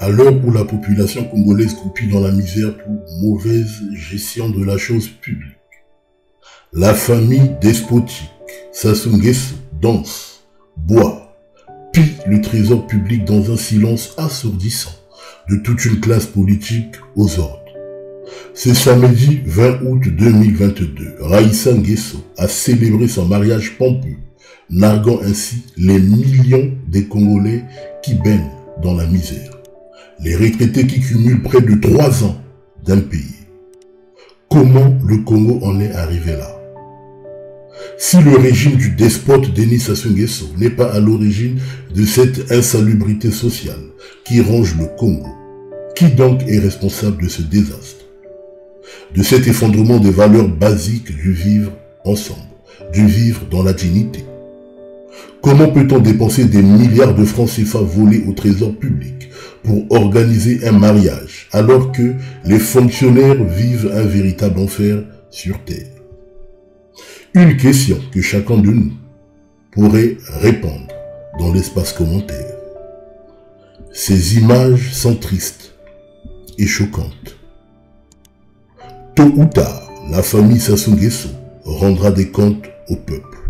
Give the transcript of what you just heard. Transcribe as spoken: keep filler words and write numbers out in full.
À l'heure où la population congolaise croupit dans la misère pour mauvaise gestion de la chose publique, la famille despotique Sassou Nguesso danse, boit, pille le trésor public dans un silence assourdissant de toute une classe politique aux ordres. Ce samedi vingt août deux mille vingt-deux, Raïssa Nguesso a célébré son mariage pompeux, narguant ainsi les millions des Congolais qui baignent dans la misère. Les retraités qui cumulent près de trois ans d'impayés. Comment le Congo en est arrivé là? Si le régime du despote Denis Sassou Nguesso n'est pas à l'origine de cette insalubrité sociale qui ronge le Congo, qui donc est responsable de ce désastre? De cet effondrement des valeurs basiques du vivre ensemble, du vivre dans la dignité? Comment peut-on dépenser des milliards de francs C F A volés au trésor public pour organiser un mariage alors que les fonctionnaires vivent un véritable enfer sur terre? Une question que chacun de nous pourrait répondre dans l'espace commentaire. Ces images sont tristes et choquantes. Tôt ou tard, la famille Sassou Nguesso rendra des comptes au peuple.